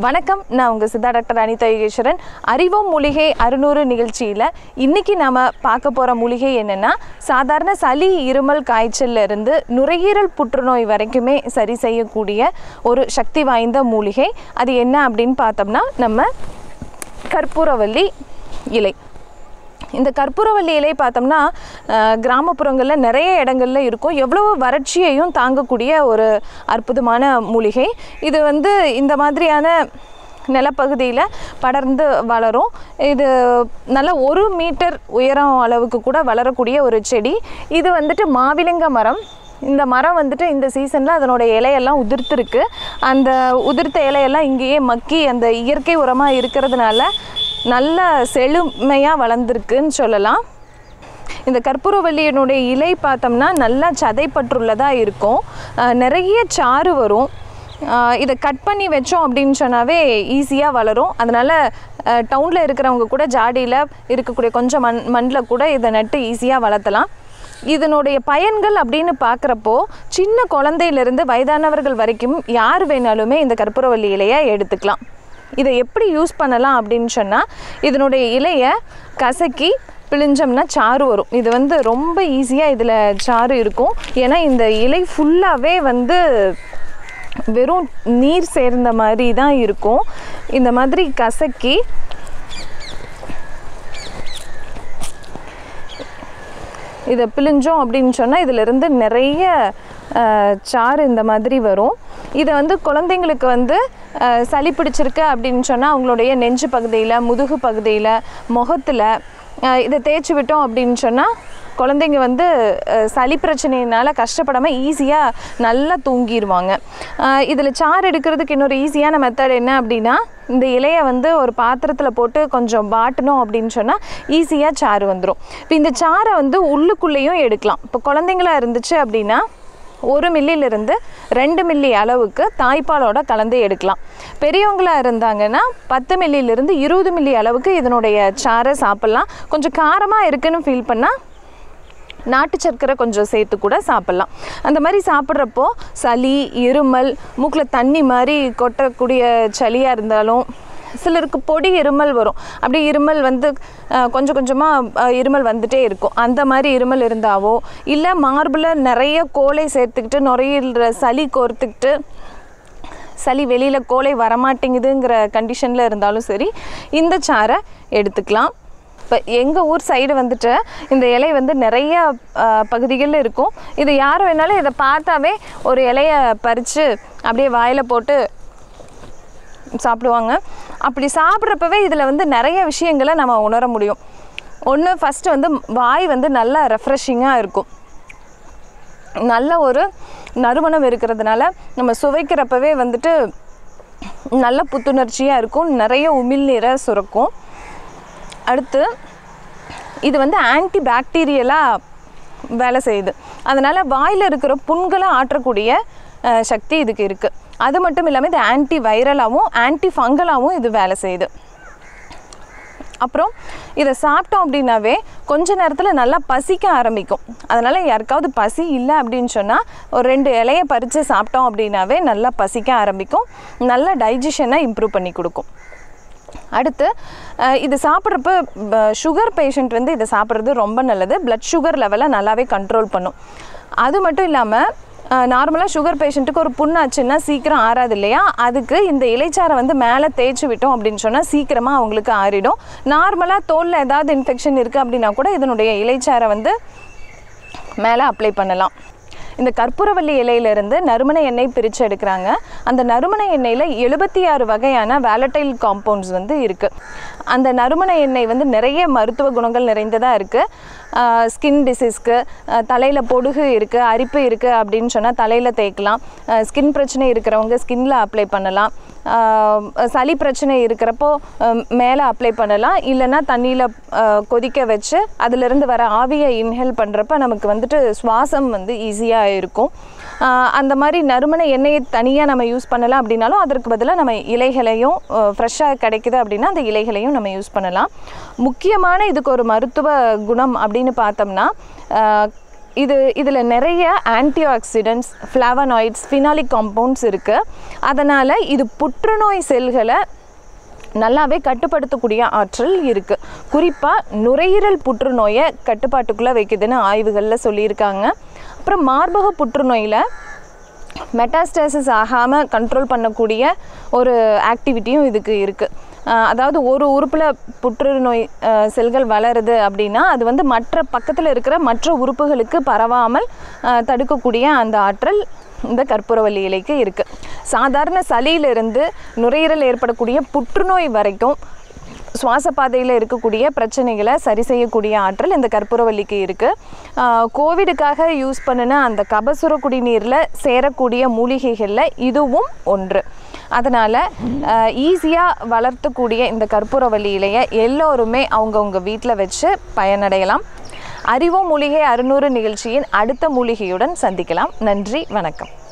வணக்கம், நான் உங்கள் சித்தா டாக்டர்.அ யுகேஸ்வரன். அறிவோம் மூலிகை 600 நிகழ்ச்சியில் இன்றைக்கி நாம் பார்க்க போகிற மூலிகை என்னென்னா, சாதாரண சளி, இருமல், காய்ச்சல்ல இருந்து நுரையீரல் புற்றுநோய் வரைக்குமே சரி செய்யக்கூடிய ஒரு சக்தி வாய்ந்த மூலிகை. அது என்ன அப்படின்னு பார்த்தோம்னா, நம்ம கற்பூரவல்லி இலை. இந்த கற்பூரவல்லி இலை பார்த்தோம்னா கிராமப்புறங்களில் நிறைய இடங்களில் இருக்கும். எவ்வளோ வறட்சியையும் தாங்கக்கூடிய ஒரு அற்புதமான மூலிகை. இது இந்த மாதிரியான நிலப்பகுதியில் படர்ந்து வளரும். இது நல்ல 1 மீட்டர் உயரம் அளவுக்கு கூட வளரக்கூடிய ஒரு செடி. இது மாவிலங்க மரம். இந்த மரம் இந்த சீசனில் அதனுடைய இலையெல்லாம் உதிர்த்துருக்கு. அந்த உதிர்த்த இலையெல்லாம் இங்கேயே மக்கி அந்த இயற்கை உரமாக இருக்கிறதுனால நல்ல செழுமையாக வளர்ந்துருக்குன்னு சொல்லலாம். இந்த கற்பூரவல்லியினுடைய இலை பார்த்தோம்னா நல்லா சதைப்பற்றுள்ளதாக இருக்கும். நிறைய சாறு வரும். இதை கட் பண்ணி வச்சோம் அப்படின்னு சொன்னாவே ஈஸியாக வளரும். அதனால் டவுனில் இருக்கிறவங்க கூட ஜாடியில் இருக்கக்கூடிய கொஞ்சம் மண்ணில் கூட இதை நட்டு ஈஸியாக வளர்த்தலாம். இதனுடைய பயன்கள் அப்படின்னு பார்க்குறப்போ சின்ன குழந்தையிலேருந்து வயதானவர்கள் வரைக்கும் யார் வேணாலுமே இந்த கற்பூரவல்லி இலையை எடுத்துக்கலாம். இதை எப்படி யூஸ் பண்ணலாம் அப்படின்னு சொன்னால், இதனுடைய இலையை கசக்கி பிழிஞ்சோம்னா சாறு வரும். இது ரொம்ப ஈஸியாக இதில் சாறு இருக்கும். ஏன்னா இந்த இலை ஃபுல்லாகவே வெறும் நீர் சேர்ந்த மாதிரி தான் இருக்கும். இந்த மாதிரி கசக்கி இதை பிழிஞ்சோம் அப்படின்னு சொன்னால் இதிலிருந்து நிறைய சாறு இந்த மாதிரி வரும். இதை குழந்தைங்களுக்கு சளி பிடிச்சிருக்கு அப்படின்னு சொன்னால் அவங்களுடைய நெஞ்சு பகுதியில், முதுகு பகுதியில், முகத்தில் இதை தேய்ச்சி விட்டோம் அப்படின்னு சொன்னால் குழந்தைங்க சளி பிரச்சனையினால் கஷ்டப்படாமல் ஈஸியாக நல்லா தூங்கிடுவாங்க. இதில் சாறு எடுக்கிறதுக்கு இன்னொரு ஈஸியான மெத்தட் என்ன அப்படின்னா, இந்த இலையை ஒரு பாத்திரத்தில் போட்டு கொஞ்சம் வாட்டணும் அப்படின்னு சொன்னால் ஈஸியாக சாறு வந்துடும். இப்போ இந்த சாறை உள்ளுக்குள்ளேயும் எடுக்கலாம். இப்போ குழந்தைங்களா இருந்துச்சு அப்படின்னா 1 மில்லிலிருந்து 2 மில்லி அளவுக்கு தாய்ப்பாலோட கலந்து எடுக்கலாம். பெரியவங்களாக இருந்தாங்கன்னா 10 மில்லிலிருந்து 20 மில்லி அளவுக்கு இதனுடைய சாறை சாப்பிட்லாம். கொஞ்சம் காரமாக இருக்குன்னு ஃபீல் பண்ணால் நாட்டு சர்க்கரை கொஞ்சம் சேர்த்து கூட சாப்பிட்லாம். அந்த மாதிரி சாப்பிட்றப்போ சளி, இருமல், மூக்கில் தண்ணி மாதிரி கொட்டக்கூடிய சளியாக இருந்தாலும், சிலருக்கு பொடி இருமல் வரும். அப்படி இருமல் கொஞ்சம் கொஞ்சமாக இருமல் வந்துட்டே இருக்கும். அந்த மாதிரி இருமல் இருந்தாவோ, இல்லை மார்பில் நிறைய கோலை சேர்த்துக்கிட்டு நுரையீரல சளி கோர்த்துக்கிட்டு சளி வெளியில் கோலை வரமாட்டேங்குதுங்கிற கண்டிஷனில் இருந்தாலும் சரி, இந்த சாறை எடுத்துக்கலாம். இப்போ எங்கள் ஊர் சைடு இந்த இலை நிறைய பகுதிகளில் இருக்கும். இது யார் வேணாலும் இதை பார்த்தாவே ஒரு இலையை பறித்து அப்படியே வாயில் போட்டு சாப்பிடுவாங்க. அப்படி சாப்பிட்றப்பவே இதில் நிறைய விஷயங்களை நம்ம உணர முடியும். ஒன்று, ஃபஸ்ட்டு வாய் நல்லா ரெஃப்ரெஷிங்காக இருக்கும். நல்ல ஒரு நறுமணம் இருக்கிறதுனால நம்ம சுவைக்கிறப்பவே நல்ல புத்துணர்ச்சியாக இருக்கும். நிறைய உமிழ்நீரை சுரக்கும். அடுத்து இது ஆன்டி பாக்டீரியலாக வேலை செய்யுது. அதனால் வாயில் இருக்கிற புண்களை ஆற்றக்கூடிய சக்தி இதுக்கு இருக்குது. அது மட்டும் இல்லாமல் இது ஆன்டி வைரலாகவும் ஆன்டி ஃபங்கலாகவும் இது வேலை செய்யுது. அப்புறம் இதை சாப்பிட்டோம் அப்படின்னாவே கொஞ்ச நேரத்தில் நல்லா பசிக்க ஆரம்பிக்கும். அதனால் யாருக்காவது பசி இல்லை அப்படின்னு சொன்னால் ஒரு 2 இலையை பறித்து சாப்பிட்டோம் அப்படின்னாவே நல்லா பசிக்க ஆரம்பிக்கும். நல்லா டைஜஷனை இம்ப்ரூவ் பண்ணி கொடுக்கும். அடுத்து இது சாப்பிட்றப்ப சுகர் பேஷண்ட் இதை சாப்பிட்றது ரொம்ப நல்லது. பிளட் சுகர் லெவலை நல்லாவே கண்ட்ரோல் பண்ணும். அது மட்டும் இல்லாமல் நார்மலாக சுகர் பேஷண்ட்டுக்கு ஒரு புண்ணாச்சுன்னா சீக்கிரம் ஆறாது இல்லையா, அதுக்கு இந்த இலைச்சாரை மேலே தேய்ச்சி விட்டோம் அப்படின்னு சொன்னால் சீக்கிரமாக அவங்களுக்கு ஆறிடும். நார்மலாக தோலில் ஏதாவது இன்ஃபெக்ஷன் இருக்குது அப்படின்னா கூட இதனுடைய இலைச்சாரை மேலே அப்ளை பண்ணலாம். இந்த கற்பூரவல்லி இலையிலிருந்து நறுமண எண்ணெய் பிரித்து எடுக்கிறாங்க. அந்த நறுமண எண்ணெயில் 76 வகையான வேலட்டைல் காம்பவுண்ட்ஸ் இருக்குது. அந்த நறுமண எண்ணெய் நிறைய மருத்துவ குணங்கள் நிறைந்ததாக இருக்குது. ஸ்கின் டிசீஸ்க்கு, தலையில் பொடுகு இருக்குது, அரிப்பு இருக்குது அப்படின்னு சொன்னால் தலையில் தேய்க்கலாம். ஸ்கின் பிரச்சனை இருக்கிறவங்க ஸ்கின்னில் அப்ளை பண்ணலாம். சளி பிரச்சனை இருக்கிறப்போ மேலே அப்ளை பண்ணலாம். இல்லைன்னா தண்ணியில் கொதிக்க வச்சு அதிலிருந்து வர ஆவியை இன்ஹேல் பண்ணுறப்ப நமக்கு சுவாசம் ஈஸியாக இருக்கும். அந்த மாதிரி நறுமண எண்ணெயை தனியாக நம்ம யூஸ் பண்ணலாம். அப்படின்னாலும் அதற்கு பதிலாக நம்ம இலைகளையும் ஃப்ரெஷ்ஷாக கிடைக்குது அப்படின்னா அந்த இலைகளையும் நம்ம யூஸ் பண்ணலாம். முக்கியமான இதுக்கு ஒரு மருத்துவ குணம் அப்படின்னு பார்த்தோம்னா, இதில் நிறைய anti oxidants, flavonoids, phenolic compounds இருக்குது. அதனால் இது புற்றுநோய் செல்களை நல்லாவே கட்டுப்படுத்தக்கூடிய ஆற்றல் இருக்குது. குறிப்பாக நுரையீரல் புற்றுநோயை கட்டுப்பாட்டுக்குள்ளே வைக்குதுன்னு ஆய்வுகளில் சொல்லியிருக்காங்க. அப்புறம் மார்பக புற்றுநோயில் மெட்டாஸ்டாசிஸ் ஆகாமல் கண்ட்ரோல் பண்ணக்கூடிய ஒரு ஆக்டிவிட்டியும் இதுக்கு இருக்குது. அதாவது ஒரு உறுப்பில் புற்றுநோய் செல்கள் வளருது அப்படின்னா அது வந்து பக்கத்தில் இருக்கிற மற்ற உறுப்புகளுக்கு பரவாமல் தடுக்கக்கூடிய அந்த ஆற்றல் இந்த கற்பூரவள்ளி இலைக்கு இருக்குது. சாதாரண சளியிலிருந்து நுரையீரல் ஏற்படக்கூடிய புற்றுநோய் வரைக்கும் சுவாச பாதையில் இருக்கக்கூடிய பிரச்சனைகளை சரி செய்யக்கூடிய ஆற்றல் இந்த கற்பூரவள்ளிக்கு இருக்குது. கோவிடுக்காக யூஸ் பண்ணின அந்த கபசுர குடிநீரில் சேரக்கூடிய மூலிகைகளில் இதுவும் ஒன்று. அதனால் ஈஸியாக வளர்த்தக்கூடிய இந்த கற்பூரவள்ளி இலையை எல்லோருமே அவங்கவுங்க வீட்டில் வச்சு பயனடையலாம். அறிவோம் மூலிகை 600 நிகழ்ச்சியின் அடுத்த மூலிகையுடன் சந்திக்கலாம். நன்றி, வணக்கம்.